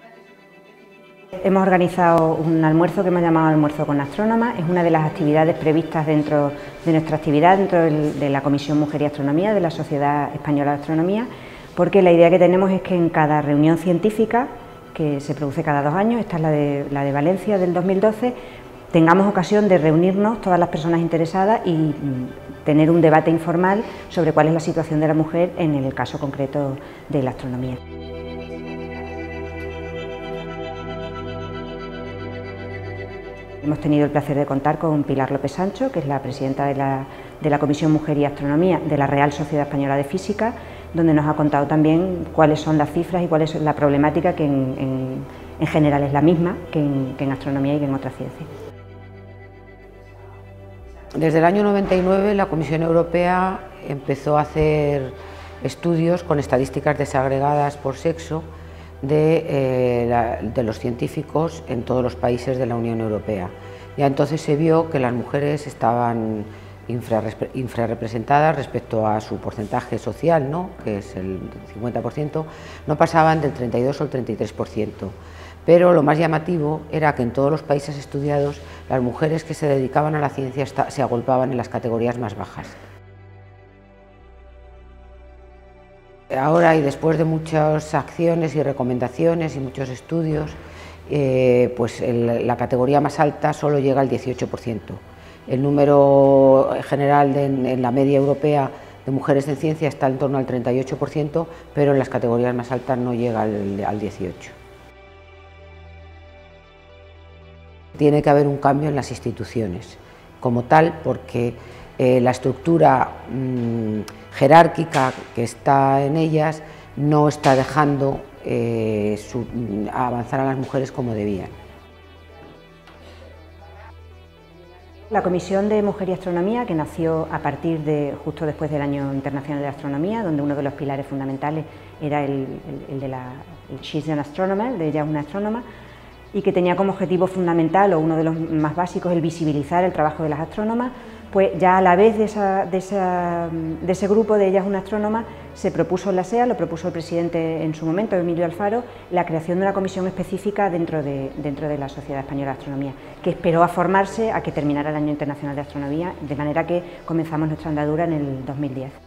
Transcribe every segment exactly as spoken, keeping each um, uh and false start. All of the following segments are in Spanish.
Hemos organizado un almuerzo que hemos llamado Almuerzo con Astrónoma. Es una de las actividades previstas dentro de nuestra actividad, dentro de la Comisión Mujer y Astronomía de la Sociedad Española de Astronomía, porque la idea que tenemos es que en cada reunión científica, que se produce cada dos años, esta es la de, la de Valencia del dos mil doce, tengamos ocasión de reunirnos todas las personas interesadas y tener un debate informal sobre cuál es la situación de la mujer en el caso concreto de la astronomía. Hemos tenido el placer de contar con Pilar López Sancho, que es la presidenta de la, de la Comisión Mujer y Astronomía de la Real Sociedad Española de Física, donde nos ha contado también cuáles son las cifras y cuál es la problemática, que en, en, en general es la misma que en, que en astronomía y que en otras ciencias. Desde el año noventa y nueve la Comisión Europea empezó a hacer estudios con estadísticas desagregadas por sexo de, eh, la, de los científicos en todos los países de la Unión Europea. Ya entonces se vio que las mujeres estaban infrarrepresentadas respecto a su porcentaje social, ¿no?, que es el cincuenta por ciento, no pasaban del treinta y dos o el treinta y tres por ciento. Pero lo más llamativo era que en todos los países estudiados las mujeres que se dedicaban a la ciencia se agolpaban en las categorías más bajas. Ahora, y después de muchas acciones y recomendaciones y muchos estudios, eh, pues el, la categoría más alta solo llega al dieciocho por ciento. El número general de, en, en la media europea de mujeres en ciencia está en torno al treinta y ocho por ciento, pero en las categorías más altas no llega al, al dieciocho por ciento. Tiene que haber un cambio en las instituciones como tal, porque eh, la estructura mmm, jerárquica que está en ellas no está dejando eh, su, avanzar a las mujeres como debían. La Comisión de Mujer y Astronomía, que nació a partir de justo después del Año Internacional de Astronomía, donde uno de los pilares fundamentales era el, el, el de la el She's an Astronomer, de ella es una astrónoma, y que tenía como objetivo fundamental, o uno de los más básicos, el visibilizar el trabajo de las astrónomas, pues ya a la vez de, esa, de, esa, de ese grupo de Ella es una astrónoma, se propuso en la S E A, lo propuso el presidente en su momento, Emilio Alfaro, la creación de una comisión específica dentro de, dentro de la Sociedad Española de Astronomía, que esperó a formarse a que terminara el Año Internacional de Astronomía, de manera que comenzamos nuestra andadura en el dos mil diez.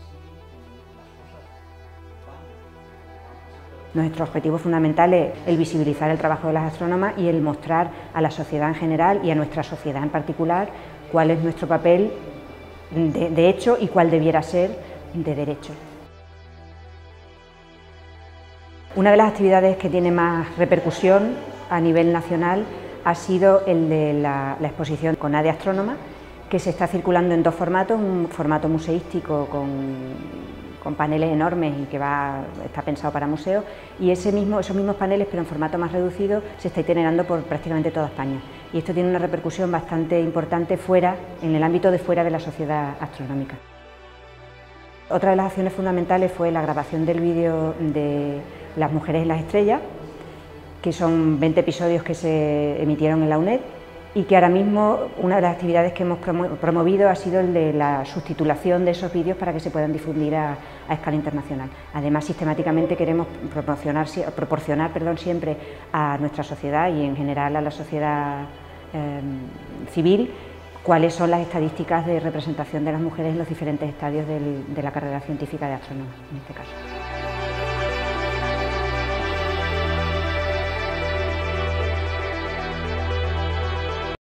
Nuestro objetivo fundamental es el visibilizar el trabajo de las astrónomas y el mostrar a la sociedad en general y a nuestra sociedad en particular cuál es nuestro papel de, de hecho y cuál debiera ser de derecho. Una de las actividades que tiene más repercusión a nivel nacional ha sido el de la, la exposición con A de Astrónoma, que se está circulando en dos formatos, un formato museístico con con paneles enormes y que va, está pensado para museos, y ese mismo, esos mismos paneles, pero en formato más reducido, se está itinerando por prácticamente toda España. Y esto tiene una repercusión bastante importante fuera, en el ámbito de fuera de la sociedad astronómica. Otra de las acciones fundamentales fue la grabación del vídeo de Las mujeres en las estrellas, que son veinte episodios que se emitieron en la UNED, y que ahora mismo una de las actividades que hemos promovido ha sido el de la subtitulación de esos vídeos para que se puedan difundir a, a escala internacional. Además, sistemáticamente queremos proporcionar, proporcionar perdón, siempre a nuestra sociedad y en general a la sociedad eh, civil cuáles son las estadísticas de representación de las mujeres en los diferentes estadios del, de la carrera científica de astrónoma, en este caso.